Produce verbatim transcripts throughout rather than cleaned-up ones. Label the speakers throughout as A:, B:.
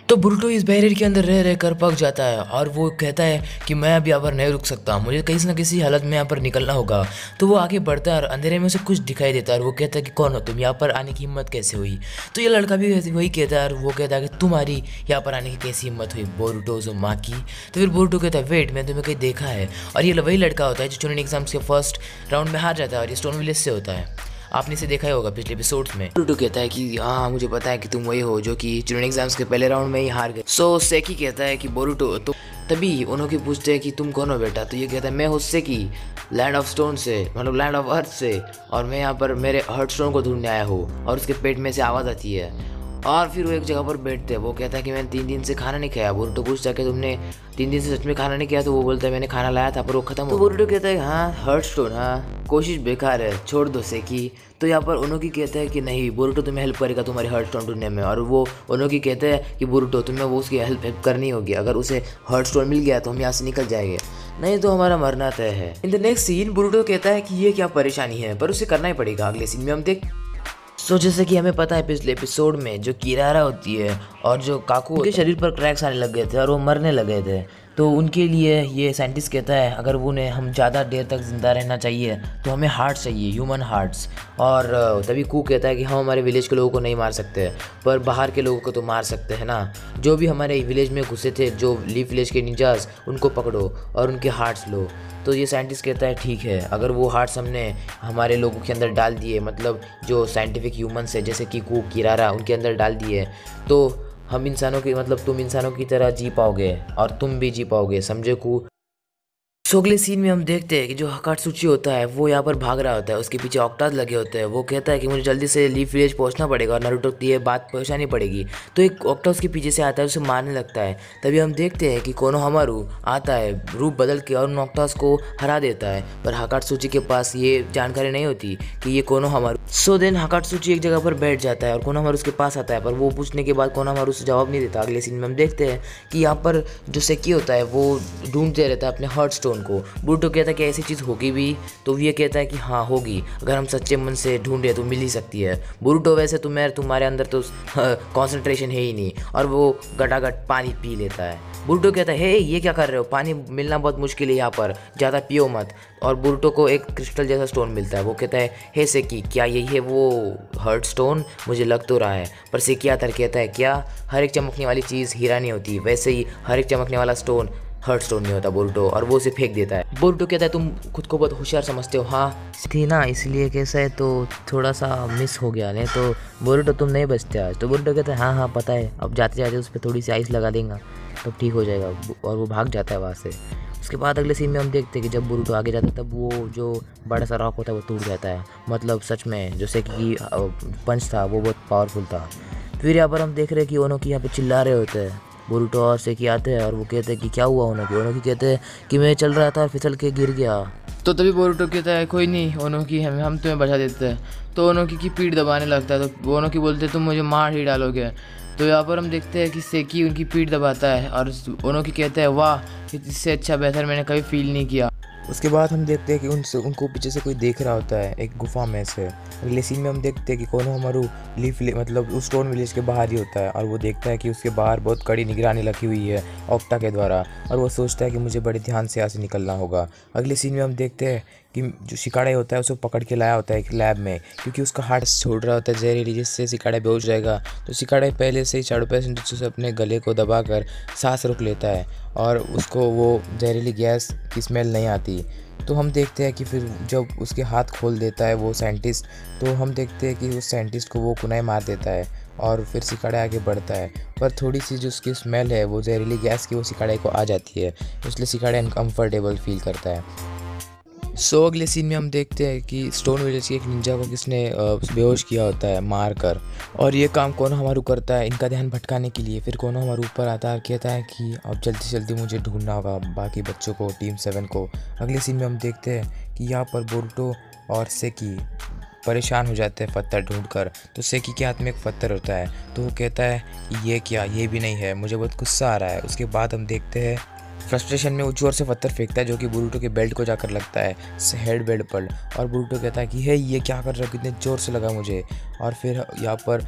A: तो बुरुटो इस बैरियर के अंदर रह रह कर पक जाता है और वो कहता है कि मैं अब यहाँ पर नहीं रुक सकता, मुझे किसी ना किसी हालत में यहाँ पर निकलना होगा। तो वो आगे बढ़ता है और अंधेरे में उसे कुछ दिखाई देता है और वो कहता है कि कौन हो तुम, यहाँ पर आने की हिम्मत कैसे हुई। तो ये लड़का भी वैसे वही कहता है और वो कहता है कि तुम्हारी यहाँ पर आने की कैसी हिम्मत हुई बोरुटो माँ की। तो फिर बोरुटो कहता है वेट, मैंने तुम्हें कहीं देखा है। और ये वही लड़का होता है जो चुनिन एग्जाम्स के फर्स्ट राउंड में हार जाता है और ये स्टोन विलेज से होता है। आपने इसे देखा ही होगा पिछले एपिसोड्स में। बोरुटो कहता है कि हाँ मुझे पता है कि तुम वही हो जो कि चुनिन एग्जाम्स के पहले राउंड में ही हार गए। सो सेकी कहता है कि बोरुटो तो तभी उन्होंने पूछते हैं कि तुम कौन हो बेटा। तो ये कहता है मैं हूँ सेकी, लैंड ऑफ स्टोन से, मतलब लैंड ऑफ अर्थ से, और मैं यहाँ पर मेरे हर्ट स्टोन को ढूंढने आया हूँ। और उसके पेट में से आवाज़ आती है और फिर वो एक जगह पर बैठते हैं। वो कहता है कि मैंने तीन दिन से खाना नहीं खाया। बोरुटो पूछता है कि तुमने तीन दिन से सच में खाना नहीं खाया। तो वो बोलता है मैंने खाना लाया था पर वो खत्म हो। तो बोरुटो कहता है हाँ हर्ट स्टोन, हाँ कोशिश बेकार है, छोड़ दो सेकी। तो यहाँ पर उनोकी कहता है कि नहीं बोरुटो तुम्हें हेल्प करेगा तुम्हारी हर्ट स्टोन ढूंढने में। और वो उनोकी कहते हैं कि बोरुटो तुम्हें वो उसकी हेल्प हेल्प करनी होगी, अगर उसे हर्ट स्टोन मिल गया तो हम यहाँ से निकल जाएंगे, नहीं तो हमारा मरना तय है। In the next scene Boruto कहता है कि ये क्या परेशानी है पर उसे करना ही पड़ेगा। अगले सीन में हम देख सो so, जैसे कि हमें पता है पिछले एपिसोड में जो किरारा होती है और जो काकू उनके शरीर पर क्रैक्स आने लग गए थे और वो मरने लगे थे। तो उनके लिए ये साइंटिस्ट कहता है अगर वो उन्हें हम ज़्यादा देर तक ज़िंदा रहना चाहिए तो हमें हार्ट चाहिए, ह्यूमन हार्ट्स। और तभी कू कहता है कि हम हमारे विलेज के लोगों को नहीं मार सकते पर बाहर के लोगों को तो मार सकते हैं ना। जो भी हमारे विलेज में घुसे थे, जो लीफ विलेज के निंजास, उनको पकड़ो और उनके हार्ट्स लो। तो ये साइंटिस्ट कहता है ठीक है, अगर वो हार्ट्स हमने हमारे लोगों के अंदर डाल दिए, मतलब जो साइंटिफिक ह्यूमंस है जैसे कि कू किरारा उनके अंदर डाल दिए, तो हम इंसानों की मतलब तुम इंसानों की तरह जी पाओगे और तुम भी जी पाओगे, समझे कू। सो अगले सीन में हम देखते हैं कि जो हकाटसुची होता है वो यहाँ पर भाग रहा होता है, उसके पीछे ऑक्टास लगे होते हैं। वो कहता है कि मुझे जल्दी से लीफ विलेज पहुँचना पड़ेगा और नारुतो को ये बात पहुँचानी पड़ेगी। तो एक ऑक्टास के पीछे से आता है, उसे मारने लगता है। तभी हम देखते हैं कि कोनोहामारू आता है रूप बदल के और उन ऑक्टास को हरा देता है। पर हकाटसुची के पास ये जानकारी नहीं होती कि ये कोनोहामारू। सो देन हकाटसुची एक जगह पर बैठ जाता है और कोनोहामारू उसके पास आता है, पर वो पूछने के बाद कोनोहामारू से जवाब नहीं देता। अगले सीन में हम देखते हैं कि यहाँ पर जो सेकी होता है वो ढूंढते रहता है अपने हर्ट स्टोन को। बोरुटो कहता है कि ऐसी चीज़ होगी भी, तो ये कहता है कि हाँ होगी, अगर हम सच्चे मन से ढूंढे तो मिल ही सकती है। बोरुटो वैसे तुम्हें तुम्हारे अंदर तो कंसंट्रेशन है ही नहीं, और वो गटागट पानी पी लेता है। बोरुटो कहता है हे ये क्या कर रहे हो, पानी मिलना बहुत मुश्किल है यहाँ पर, ज़्यादा पियो मत। और बोरुटो को एक क्रिस्टल जैसा स्टोन मिलता है। वो कहता है हे सेकी क्या यही है वो हर्ट स्टोन, मुझे लग तो रहा है। पर सेकी आतर कहता है क्या हर एक चमकने वाली चीज़ हीरा नहीं होती, वैसे ही हर एक चमकने वाला स्टोन हर्ट स्टोन नहीं होता बोरुटो। और वो उसे फेंक देता है। बोरुटो कहता है तुम खुद को बहुत होशियार समझते हो, हाँ थी ना इसलिए कैसा है तो थोड़ा सा मिस हो गया, नहीं तो बोरुटो तुम नहीं बचते आज। तो बोरुटो कहता है हाँ हाँ पता है, अब जाते जाते उस पर थोड़ी सी आइस लगा देगा तो ठीक हो जाएगा। और वो भाग जाता है वहाँ से। उसके बाद अगले सीन में हम देखते हैं कि जब बोरुटो आगे जाता है तब वो जो बड़ा सा रॉक होता है वो टूट जाता है। मतलब सच में जो सेकी पंच था वो बहुत पावरफुल था। फिर यहाँ पर हम देख रहे हैं कि ओनोकी यहाँ पे चिल्ला रहे होते हैं। बोरुटो और सेकी आते हैं और वो कहते हैं कि क्या हुआ ओनोकी। ओनोकी कहते हैं कि मैं चल रहा था और फिसल के गिर गया। तो तभी बोरुटो कहता है कोई नहीं ओनोकी, हम हम तुम्हें बचा देते हैं। तो ओनोकी की पीठ दबाने लगता है। तो ओनोकी बोलते हैं तुम मुझे मार ही डालोगे। तो यहाँ पर हम देखते हैं कि सेकी उनकी पीठ दबाता है और ओनोकी कहते हैं वाह इससे अच्छा बेहतर मैंने कभी फील नहीं किया। उसके बाद हम देखते हैं कि उनसे उनको पीछे से कोई देख रहा होता है एक गुफा में से। अगले सीन में हम देखते हैं कि कोनोहामारू लीफ मतलब उस स्टोन विलेज के बाहर ही होता है और वो देखता है कि उसके बाहर बहुत कड़ी निगरानी लगी हुई है ऑक्टा के द्वारा, और वो सोचता है कि मुझे बड़े ध्यान से यहाँ से निकलना होगा। अगले सीन में हम देखते हैं कि जो शिकाड़े होता है उसे पकड़ के लाया होता है एक लैब में, क्योंकि उसका हार्ट छोड़ रहा होता है जहरीली, जिससे शिकाड़े बेहोश जाएगा। तो शिकाड़े पहले से ही चारों पैसेंट से अपने गले को दबाकर सांस रोक लेता है और उसको वो जहरीली गैस की स्मेल नहीं आती। तो हम देखते हैं कि फिर जब उसके हाथ खोल देता है वो साइंटिस्ट, तो हम देखते हैं कि उस साइंटिस्ट को वो कुनाई मार देता है और फिर सिकाड़े आगे बढ़ता है। पर थोड़ी सी जो उसकी स्मेल है वो जहरीली गैस की वो सिकाड़े को आ जाती है, इसलिए सिकाड़े अनकम्फर्टेबल फील करता है। सो so, अगले सीन में हम देखते हैं कि स्टोन विलेज के एक निंजा को किसने बेहोश किया होता है मार कर, और ये काम कोनोहामारू करता है इनका ध्यान भटकाने के लिए। फिर कोनोहामारू ऊपर आता है और कहता है कि अब जल्दी से जल्दी मुझे ढूंढना होगा बाकी बच्चों को, टीम सेवन को। अगले सीन में हम देखते हैं कि यहाँ पर बोरुटो और सेकी परेशान हो जाते हैं पत्थर ढूंढकर। तो सेकी के हाथ में एक पत्थर होता है, तो वो कहता है कि ये क्या, ये भी नहीं है, मुझे बहुत गुस्सा आ रहा है। उसके बाद हम देखते हैं फ्रस्ट्रेशन में वो जोर से पत्थर फेंकता है जो कि बोरुटो के बेल्ट को जाकर लगता है, हेड बेल्ट पर। और बोरुटो कहता है कि हे ये क्या कर रहा है, कितने जोर से लगा मुझे। और फिर यहाँ पर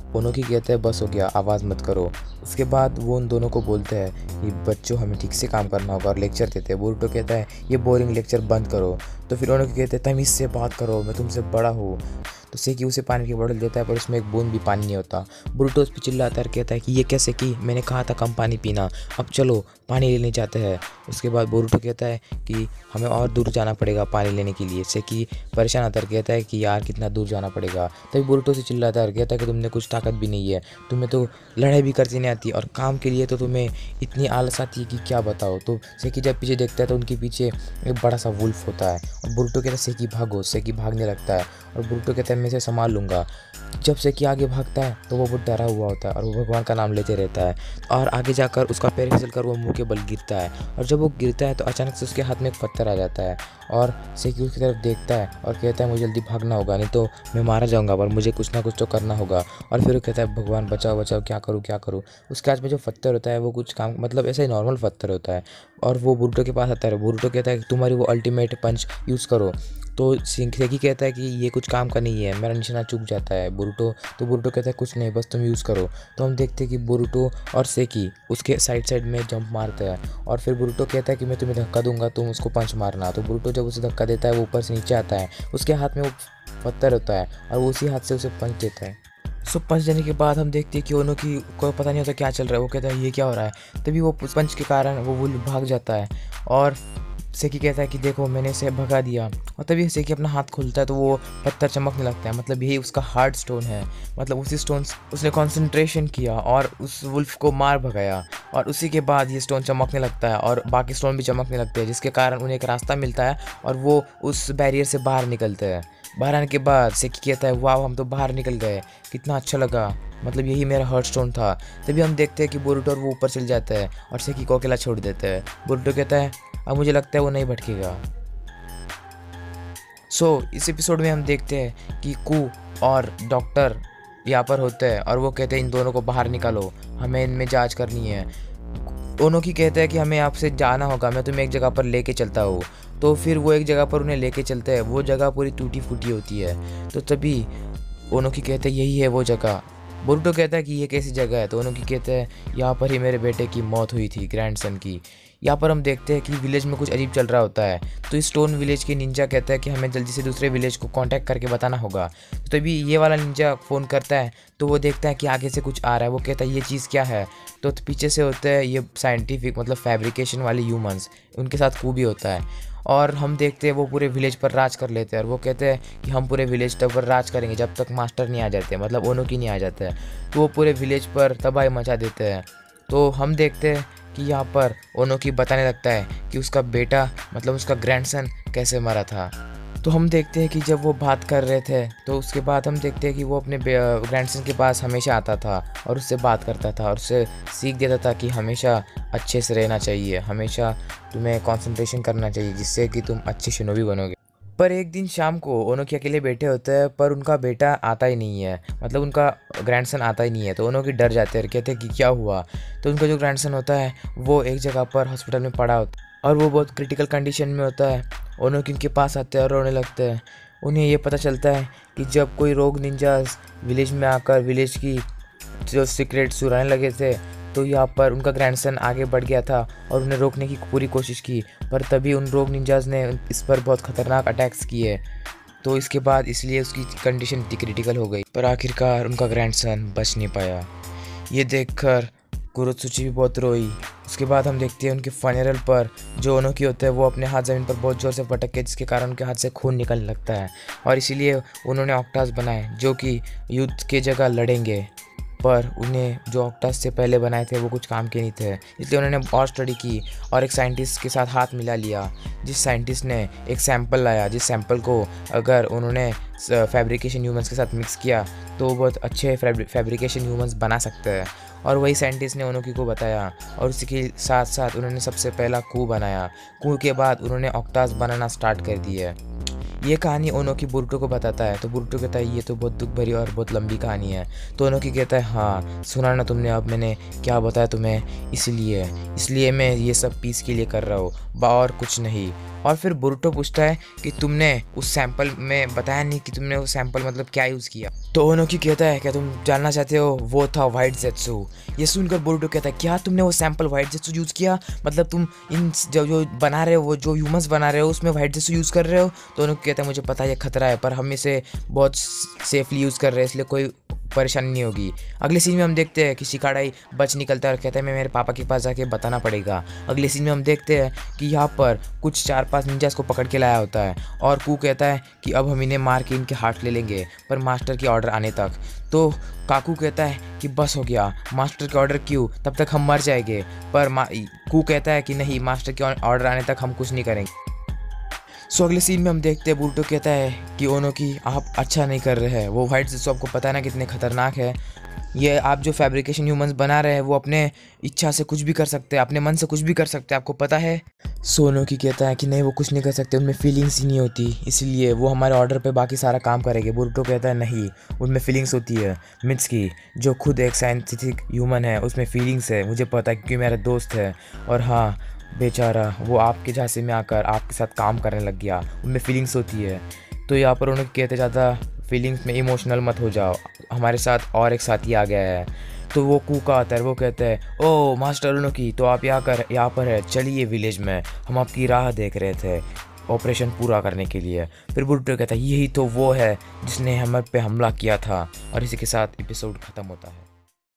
A: ओनोकी कहता है बस हो गया, आवाज़ मत करो। उसके बाद वो उन दोनों को बोलते हैं कि बच्चों हमें ठीक से काम करना होगा और लेक्चर देते हैं। बोरुतो कहता है ये बोरिंग लेक्चर बंद करो। तो फिर ओनोकी कहते हैं तमीज़ से बात करो, मैं तुमसे बड़ा हूँ। तो सेकी उसे पानी की बोतल देता है पर उसमें एक बूंद भी पानी नहीं होता। बोरुतो उस पर चिल्लाता है और कहता है कि ये कैसे की, मैंने कहा था कम पानी पीना, अब चलो पानी लेने जाते हैं। उसके बाद बोरुतो कहता है कि हमें और दूर जाना पड़ेगा पानी लेने के लिए। सेकी परेशान आता है, कहता है कि यार कितना दूर जाना पड़ेगा। तभी बोरुतो से चिल्लाता है और कहता है कि तुमने कुछ ताकत भी नहीं है, तुम्हें तो लड़ाई भी करती नहीं आती और काम के लिए तो तुम्हें इतनी आलस आती है कि क्या बताओ। तो सेकी जब पीछे देखता है तो उनके पीछे एक बड़ा सा वुल्फ होता है और बोरुतो कहता है सेकी भागो। सेकी भागने लगता है और बोरुतो कहता है मैं इसे संभाल लूँगा। जब सेकी आगे भागता है तो वो बहुत डरा हुआ होता है और वो भगवान का नाम लेते रहता है और आगे जाकर उसका पैर फिसल कर वो मुँह के बल गिरता है और जब वो गिरता है तो अचानक से उसके हाथ में एक पत्थर आ जाता है और सेकी उसकी तरफ देखता है और कहता है मुझे जल्दी भागना होगा, नहीं तो मैं मारा जाऊंगा, पर मुझे कुछ ना कुछ तो करना होगा। और फिर वो कहता है भगवान बचाओ बचाओ, क्या करूँ क्या करूँ। उसके हाथ में जो पत्थर होता है वो कुछ काम मतलब ऐसा ही नॉर्मल पत्थर होता है और वो बोरुतो के पास आता है। बोरुतो कहता है कि तुम्हारी वो अल्टीमेट पंच यूज़ करो। तो सेकी कहता है कि ये कुछ काम का नहीं है, मेरा निशाना चूक जाता है बोरुतो। तो बोरुतो कहता है कुछ नहीं, बस तुम यूज़ करो। तो हम देखते हैं कि बोरुतो और सेकी उसके साइड साइड में जंप मारते हैं और फिर बोरुतो कहता है कि मैं तुम्हें धक्का दूंगा, तुम उसको पंच मारना। तो बोरुतो जब उसे धक्का देता है वो ऊपर से नीचे आता है, उसके हाथ में वो पत्थर होता है और वो उसी हाथ से उसे पंच देता है। सो पंच देने के बाद हम देखते हैं कि ओनोकी को पता नहीं होता क्या चल रहा है। वो कहता है ये क्या हो रहा है। तभी वो पंच के कारण वो वुल्फ भाग जाता है और सेकी कहता है कि देखो मैंने इसे भगा दिया। और तभी सेकी अपना हाथ खोलता है तो वो पत्थर चमकने लगता है, मतलब यही उसका हार्ड स्टोन है। मतलब उसी स्टोन उसने कंसंट्रेशन किया और उस वुल्फ को मार भगाया और उसी के बाद ये स्टोन चमकने लगता है और बाकी स्टोन भी चमकने लगते हैं, जिसके कारण उन्हें एक रास्ता मिलता है और वो उस बैरियर से बाहर निकलते हैं। बाहर आने के बाद सेकी कहता है वाह हम तो बाहर निकल गए, कितना अच्छा लगा, मतलब यही मेरा हार्ट स्टोन था। तभी हम देखते हैं कि बोरुतो और वो ऊपर चल जाता है और सेकी को अकेला छोड़ देता है। बोरुतो कहता है अब मुझे लगता है वो नहीं भटकेगा। सो so, इस एपिसोड में हम देखते हैं कि कू और डॉक्टर यहाँ पर होते हैं और वो कहते हैं इन दोनों को बाहर निकालो, हमें इनमें जांच करनी है। ओनोकी कहता है कि हमें आपसे जाना होगा, मैं तुम्हें एक जगह पर लेके चलता हूँ। तो फिर वो एक जगह पर उन्हें लेके चलते हैं, वो जगह पूरी टूटी फूटी होती है। तो तभी ओनोकी कहते हैं यही है वो जगह। बोरुतो कहता है कि ये कैसी जगह है। तो ओनोकी कहते हैं यहाँ पर ही मेरे बेटे की मौत हुई थी, ग्रैंडसन की। यहाँ पर हम देखते हैं कि विलेज में कुछ अजीब चल रहा होता है। तो इस स्टोन विलेज के निंजा कहता है कि हमें जल्दी से दूसरे विलेज को कांटेक्ट करके बताना होगा। तो तभी ये वाला निंजा फ़ोन करता है तो वो देखता है कि आगे से कुछ आ रहा है। वो कहता है ये चीज़ क्या है। तो पीछे से होते हैं ये साइंटिफिक मतलब फैब्रिकेशन वाले ह्यूमंस, उनके साथ कू भी होता है और हम देखते हैं वो पूरे विलेज पर राज कर लेते हैं और वो कहते हैं कि हम पूरे विलेज तक पर राज करेंगे जब तक मास्टर नहीं आ जाते, मतलब ओनोकी नहीं आ जाते हैं। तो वो पूरे विलेज पर तबाही मचा देते हैं। तो हम देखते हैं कि यहाँ पर ओनोकी बताने लगता है कि उसका बेटा मतलब उसका ग्रैंडसन कैसे मरा था। तो हम देखते हैं कि जब वो बात कर रहे थे तो उसके बाद हम देखते हैं कि वो अपने ग्रैंडसन के पास हमेशा आता था और उससे बात करता था और उससे सीख देता था कि हमेशा अच्छे से रहना चाहिए, हमेशा तुम्हें कंसंट्रेशन करना चाहिए जिससे कि तुम अच्छे शिनोबी बनोगे। पर एक दिन शाम को ओनोकी अकेले बैठे होते हैं पर उनका बेटा आता ही नहीं है, मतलब उनका ग्रैंडसन आता ही नहीं है। तो ओनोकी डर जाते हैं और कहते हैं कि क्या हुआ। तो उनका जो ग्रैंडसन होता है वो एक जगह पर हॉस्पिटल में पड़ा होता है और वो बहुत क्रिटिकल कंडीशन में होता है। ओनोकी उनके पास आते हैं और रोने लगते हैं। उन्हें ये पता चलता है कि जब कोई रोग निंजास विलेज में आकर विलेज की जो सीक्रेट चुराने लगे थे तो यहाँ पर उनका ग्रैंडसन आगे बढ़ गया था और उन्हें रोकने की पूरी कोशिश की, पर तभी उन रोग निंजास ने इस पर बहुत ख़तरनाक अटैक्स किए। तो इसके बाद इसलिए उसकी कंडीशन इतनी क्रिटिकल हो गई, पर आखिरकार उनका ग्रैंडसन बच नहीं पाया। ये देखकर कुरोत्सुची भी बहुत रोई। उसके बाद हम देखते हैं उनके फनरल पर जो ओनोकी होते हैं वो अपने हाथ ज़मीन पर बहुत ज़ोर से पटक के, जिसके कारण उनके हाथ से खून निकलने लगता है और इसीलिए उन्होंने ऑक्टास बनाए जो कि युद्ध के जगह लड़ेंगे। पर उन्हें जो ऑक्टास से पहले बनाए थे वो कुछ काम के नहीं थे, इसलिए उन्होंने और स्टडी की और एक साइंटिस्ट के साथ हाथ मिला लिया, जिस साइंटिस्ट ने एक सैंपल लाया, जिस सैंपल को अगर उन्होंने फैब्रिकेशन ह्यूमंस के साथ मिक्स किया तो बहुत अच्छे फैब्रिकेशन ह्यूमंस बना सकते हैं। और वही साइंटिस्ट ने ओनोकी को बताया और उसी के साथ साथ उन्होंने सबसे पहला कू बनाया। कू के बाद उन्होंने ऑक्टास बनाना स्टार्ट कर दिया। ये कहानी ओनोकी बोरुतो को बताता है। तो बोरुतो कहता है ये तो बहुत दुख भरी और बहुत लंबी कहानी है। तो ओनोकी कहता है हाँ सुना ना तुमने, अब मैंने क्या बताया तुम्हें, इसलिए इसलिए मैं ये सब पीस के लिए कर रहा हूँ और कुछ नहीं। और फिर बोरुतो पूछता है कि तुमने उस सैंपल में बताया नहीं कि तुमने वो सैंपल मतलब क्या यूज़ किया। तो ओनोकी कहता है क्या तुम जानना चाहते हो, वो था वाइट जेत्सु। ये सुनकर बोरुतो कहता है क्या तुमने वो सैंपल वाइट जेत्सु यूज़ किया, मतलब तुम इन जो जो बना रहे हो, वो जो ह्यूमंस बना रहे हो उसमें वाइट जेत्सु यूज़ कर रहे हो। तो ओनोकी कहता है मुझे पता है ये खतरा है, पर हम इसे बहुत सेफली यूज़ कर रहे हैं, इसलिए कोई परेशानी नहीं होगी। अगले सीन में हम देखते हैं कि शिकाडाई बच निकलता है और कहता है मैं मेरे पापा के पास जाके बताना पड़ेगा। अगले सीन में हम देखते हैं कि यहाँ पर कुछ चार पांच निंजास को पकड़ के लाया होता है और कू कहता है कि अब हम इन्हें मार के इनके हार्ट ले लेंगे, पर मास्टर के ऑर्डर आने तक। तो काकू कहता है कि बस हो गया, मास्टर के ऑर्डर क्यों, तब तक हम मर जाएंगे। पर कू कहता है कि नहीं, मास्टर के ऑर्डर आने तक हम कुछ नहीं करेंगे। सो अगले सीन में हम देखते हैं बोरुतो कहता है कि ओनोकी आप अच्छा नहीं कर रहे हैं, वो वाइट जेत्सु आपको पता है ना कितने खतरनाक है। ये आप जो फैब्रिकेशन ह्यूमंस बना रहे हैं वो अपने इच्छा से कुछ भी कर सकते हैं, अपने मन से कुछ भी कर सकते हैं, आपको पता है। सो ओनोकी कहता है कि नहीं वो कुछ नहीं कर सकते, उनमें फीलिंग्स ही नहीं होती, इसलिए वो हमारे ऑर्डर पे बाकी सारा काम करेंगे। बोरुतो कहता है नहीं, उनमें फीलिंग्स होती है। मित्सुकी जो खुद एक साइंटिफिक ह्यूमन है उसमें फीलिंग्स है, मुझे पता है क्योंकि मेरा दोस्त है। और हाँ बेचारा वो आपके झांसे में आकर आपके साथ काम करने लग गया, उनमें फीलिंग्स होती है। तो यहाँ पर उन्हें कहते ज़्यादा फीलिंग्स में इमोशनल मत हो जाओ, हमारे साथ और एक साथी आ गया है। तो वो कूका आता है, वो कहते हैं ओ मास्टर ओनोकी तो आप यहाँ कर यहाँ पर है, चलिए विलेज में, हम आपकी राह देख रहे थे ऑपरेशन पूरा करने के लिए। फिर बोरुतो कहता है यही तो वो है जिसने हम पे हमला किया था, और इसी के साथ एपिसोड ख़त्म होता है।